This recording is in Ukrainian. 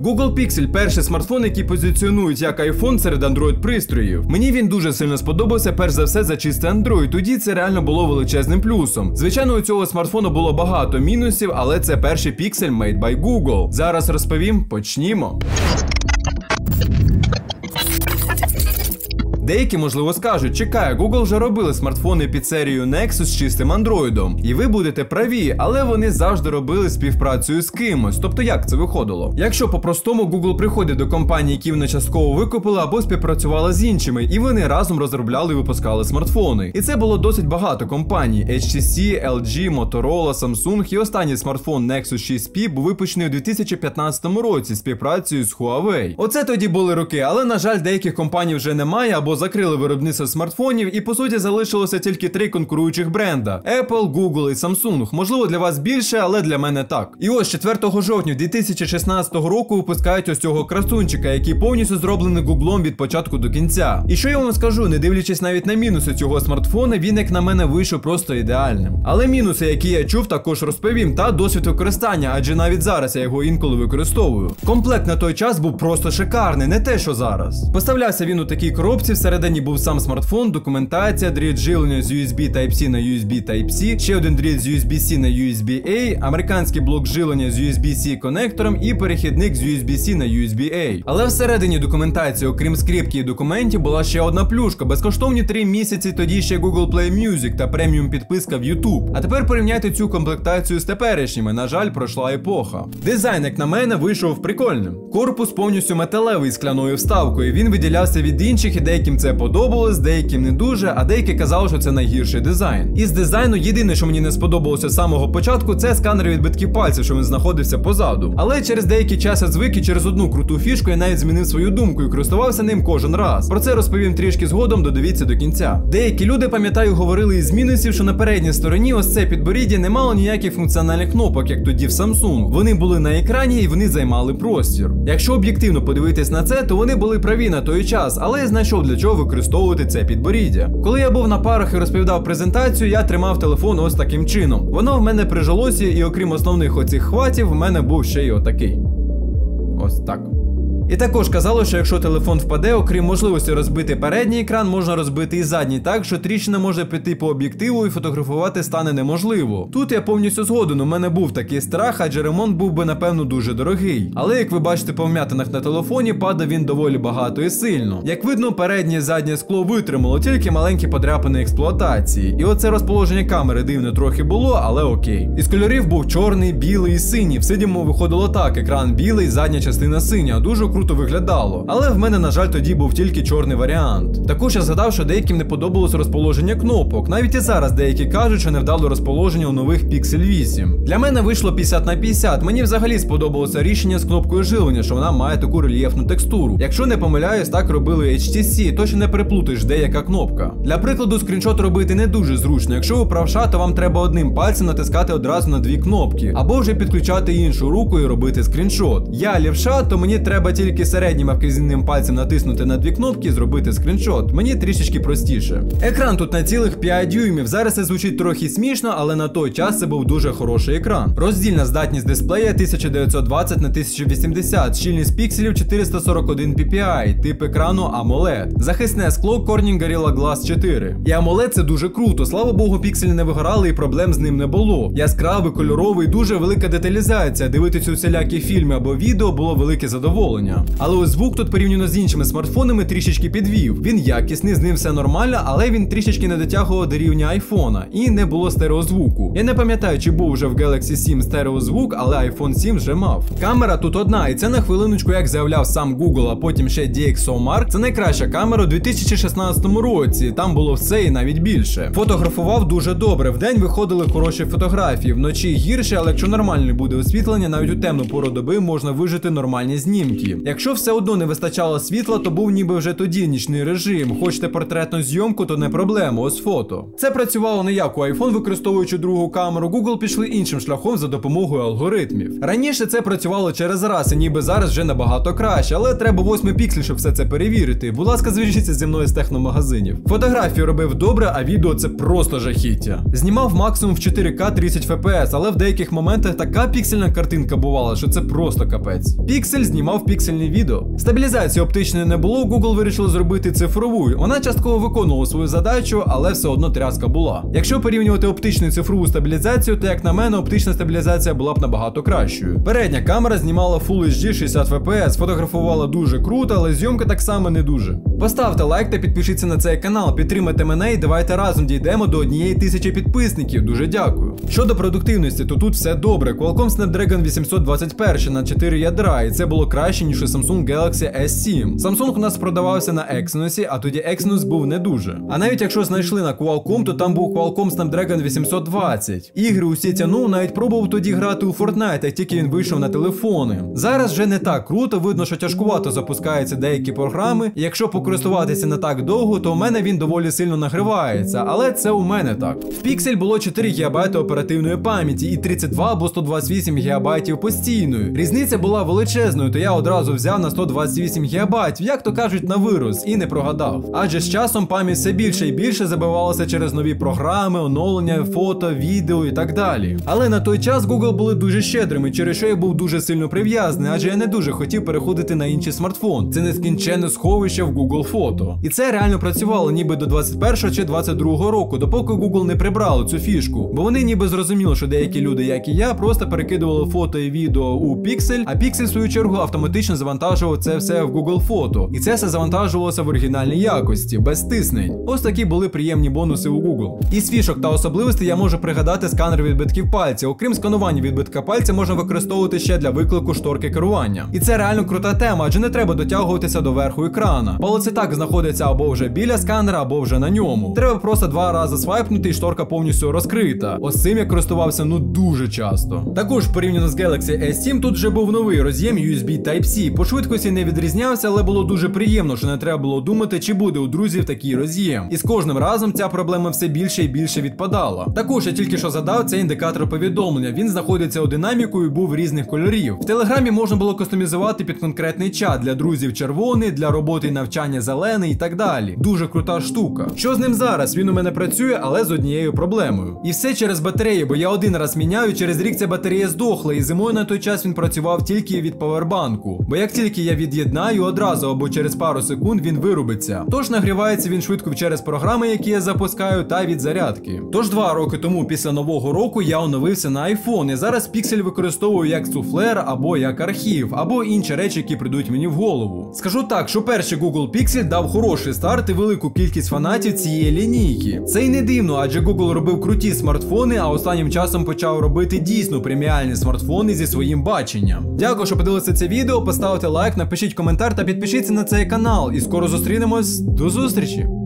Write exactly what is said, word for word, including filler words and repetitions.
Google Pixel – перший смартфон, який позиціонують як iPhone серед Android-пристроїв. Мені він дуже сильно сподобався, перш за все, за чистий Android, тоді це реально було величезним плюсом. Звичайно, у цього смартфону було багато мінусів, але це перший Pixel made by Google. Зараз розповім, почнімо. Деякі, можливо, скажуть, чекай, Google вже робили смартфони під серією Nexus з чистим андроїдом. І ви будете праві, але вони завжди робили співпрацею з кимось. Тобто як це виходило? Якщо по-простому, Google приходить до компаній, які вони частково викупили або співпрацювали з іншими, і вони разом розробляли і випускали смартфони. І це було досить багато компаній. ейч ті сі, ел джі, Motorola, Samsung і останній смартфон Nexus шість пі був випущений у дві тисячі п'ятнадцятому році співпрацею з Huawei. Оце тоді були роки, але, на жаль, деяких компаній вже немає або закрили виробництво смартфонів, і по суті залишилося тільки три конкуруючих бренда – Apple, Google і Samsung. Можливо, для вас більше, але для мене так. І ось четвертого жовтня дві тисячі шістнадцятого року випускають ось цього красунчика, який повністю зроблений Гуглом від початку до кінця. І що я вам скажу, не дивлячись навіть на мінуси цього смартфона, він як на мене вийшов просто ідеальним. Але мінуси, які я чув, також розповім, та досвід використання, адже навіть зараз я його інколи використовую. Комплект на той час був просто шикарний, не те, що зараз. Поставлявся він у такій коробці, всередині був сам смартфон, документація, дріт живлення з ю ес бі Type-C на ю ес бі Type-C, ще один дріт з ю ес бі-C на ю ес бі-A, американський блок живлення з ю ес бі-C конектором і перехідник з ю ес бі-C на ю ес бі-A. Але всередині документації, окрім скріпки і документів, була ще одна плюшка, безкоштовні три місяці тоді ще Google Play Music та преміум підписка в YouTube. А тепер порівняйте цю комплектацію з теперішніми, на жаль, пройшла епоха. Дизайн, як на мене, вийшов прикольним. Корпус повністю металевий з скляною вставкою, він виділявся від інших і деяким це подобалось, деяким не дуже, а деякі казали, що це найгірший дизайн. Із дизайну єдине, що мені не сподобалося з самого початку, це сканер відбитків пальців, що він знаходився позаду. Але через деякий час я звик і через одну круту фішку я навіть змінив свою думку і користувався ним кожен раз. Про це розповім трішки згодом, додивіться до кінця. Деякі люди, пам'ятаю, говорили із мінусів, що на передній стороні ось це підборіддя не мало ніяких функціональних кнопок, як тоді в Samsung. Вони були на екрані і вони займали простір. Якщо об'єктивно подивитись на це, то вони були праві на той час, але я знайшов, для чого використовувати це підборіддя. Коли я був на парах і розповідав презентацію, я тримав телефон ось таким чином. Воно в мене прижилося, і окрім основних оцих хватів, в мене був ще й отакий. Ось так. І також казали, що якщо телефон впаде, окрім можливості розбити передній екран, можна розбити і задній так, що тріщина може піти по об'єктиву і фотографувати стане неможливо. Тут я повністю згоден, у мене був такий страх, адже ремонт був би, напевно, дуже дорогий. Але, як ви бачите по вм'ятинах на телефоні, падав він доволі багато і сильно. Як видно, переднє і заднє скло витримало, тільки маленькі подряпини експлуатації. І оце розположення камери дивне трохи було, але окей. Із кольорів був чорний, білий і синій. В сидіму виходило так, екран білий, задня частина синя. Дуже круто виглядало. Але в мене, на жаль, тоді був тільки чорний варіант. Також я згадав, що деяким не подобалось розположення кнопок. Навіть і зараз деякі кажуть, що не вдало розположення у нових Pixel вісім. Для мене вийшло п'ятдесят на п'ятдесят. Мені взагалі сподобалося рішення з кнопкою живлення, що вона має таку рельєфну текстуру. Якщо не помиляюсь, так робили ейч ті сі, точно не переплутаєш, де яка кнопка. Для прикладу, скріншот робити не дуже зручно. Якщо ви правша, то вам треба одним пальцем натискати одразу на дві кнопки. Або вже підключати іншу руку і робити скріншот. Я лівша, то мені треба тільки середнім вказівним пальцем натиснути на дві кнопки і зробити скріншот. Мені трішечки простіше. Екран тут на цілих п'ять дюймів. Зараз це звучить трохи смішно, але на той час це був дуже хороший екран. Роздільна здатність дисплея тисяча дев'ятсот двадцять на тисячу вісімдесят, щільність пікселів чотириста сорок один пі пі ай, тип екрану AMOLED. Захисне скло Corning Gorilla Glass чотири. І AMOLED це дуже круто. Слава Богу, пікселі не вигорали і проблем з ним не було. Яскравий, кольоровий, дуже велика деталізація. Дивитися усілякі фільми або відео було велике задоволення. Але ось звук тут порівняно з іншими смартфонами трішечки підвів. Він якісний, з ним все нормально, але він трішечки не дотягував до рівня айфона. І не було стереозвуку. Я не пам'ятаю, чи був вже в Galaxy сім стереозвук, але айфон сім вже мав. Камера тут одна, і це на хвилиночку, як заявляв сам Google, а потім ще ді ікс о Mark. Це найкраща камера у дві тисячі шістнадцятому році. Там було все і навіть більше. Фотографував дуже добре. Вдень виходили хороші фотографії, вночі гірше, але якщо нормальне буде освітлення, навіть у темну пору доби можна вижити нормальні знімки. Якщо все одно не вистачало світла, то був ніби вже тоді нічний режим. Хочете портретну зйомку, то не проблема, ось фото. Це працювало не як у iPhone, використовуючи другу камеру. Google пішли іншим шляхом за допомогою алгоритмів. Раніше це працювало через раз, і ніби зараз вже набагато краще, але треба восьмий піксель, щоб все це перевірити. Будь ласка, зв'яжіться зі мною з техномагазинів. Фотографію робив добре, а відео це просто жахіття. Знімав максимум в чотири ка тридцять еф пі ес, але в деяких моментах така піксельна картинка бувала, що це просто капець. Піксель знімав піксельне відео. Стабілізації оптичної не було, Google вирішили зробити цифрову. Вона частково виконувала свою задачу, але все одно тряска була. Якщо порівнювати оптичну і цифрову стабілізацію, то як на мене, оптична стабілізація була б набагато кращою. Передня камера знімала Full ейч ді шістдесят еф пі ес, фотографувала дуже круто, але зйомка так само не дуже. Поставте лайк та підпишіться на цей канал, підтримайте мене і давайте разом дійдемо до однієї тисячі підписників. Дуже дякую. Щодо продуктивності, то тут все добре. Qualcomm Snapdragon вісімсот двадцять один на чотири ядра, і це було краще, ніж у Samsung Galaxy ес сім. Samsung у нас продавався на Exynos, а тоді Exynos був не дуже. А навіть якщо знайшли на Qualcomm, то там був Qualcomm Snapdragon вісімсот двадцять. Ігри усі тянув, навіть пробував тоді грати у Fortnite, як тільки він вийшов на телефони. Зараз вже не так круто, видно, що тяжкувато запускаються деякі програми, і якщо покористуватися не так довго, то у мене він доволі сильно нагрівається, але це у мене так. В Pixel було чотири гігабайти оперативної пам'яті і тридцять два або сто двадцять вісім гігабайтів постійною. Різниця була величезною, то я одразу взяв на сто двадцять вісім гігабайтів, як то кажуть, на вирос, і не прогадав. Адже з часом пам'ять все більше і більше забивалася через нові програми, оновлення, фото, відео і так далі. Але на той час Google були дуже щедрими, через що я був дуже сильно прив'язаний, адже я не дуже хотів переходити на інший смартфон. Це нескінченне сховище в Google Фото. І це реально працювало ніби до двадцять першого чи двадцять другого року, допоки Google не прибрали цю фішку. Бо вони ніби зрозуміли, що деякі люди, як і я, просто перекидували фото і відео у Pixel, а Pixel в свою чергу автоматично завантажував це все в Google Фото. І це все завантажувалося в оригінальній якості, без стиснень. Ось такі були приємні бонуси у Google. Із фішок та особливостей я можу пригадати сканер відбитків пальця. Окрім сканування відбитка пальця, можна використовувати ще для виклику шторки керування. І це реально крута тема, адже не треба дотягуватися до верху екрана. Палець і так знаходиться або вже біля сканера, або вже на ньому. Треба просто два рази свайпнути і шторка повністю розкрита. Ось цим я користувався ну дуже часто. Також порівняно з Galaxy ес сім тут вже був новий роз'єм ю ес бі Type-C. По швидкості не відрізнявся, але було дуже приємно, що не треба було думати, чи буде у друзів такий роз'єм. І з кожним разом ця проблема все більше і більше відпадала. Також я тільки що задав цей індикатор повідомлення. Він знаходиться у динаміку і був різних кольорів. В Телеграмі можна було кастомізувати під конкретний чат. Для друзів червоний, для роботи і навчання зелений і так далі. Дуже крута штука. Що з ним зараз? Він у мене працює, але з однією проблемою. І все через батарею, бо я один раз міняю, через рік ця батарея здохла, і зимою на той час він працював тільки від павербанку. Бо як тільки я від'єднаю, одразу або через пару секунд він вирубиться. Тож нагрівається він швидко через програми, які я запускаю, та від зарядки. Тож два роки тому після нового року я оновився на iPhone, і зараз Pixel використовую як суфлер, або як архів, або інші речі, які прийдуть мені в голову. Скажу так, що перший Google Pixel дав хороший старт і велику кількість фанатів цієї лінійки. Це й не дивно, адже Google робив круті смартфони, а останнім часом почав робити дійсно преміальні смартфони зі своїм баченням. Дякую, що подивилися це відео, поставте лайк, напишіть коментар та підпишіться на цей канал. І скоро зустрінемось. До зустрічі!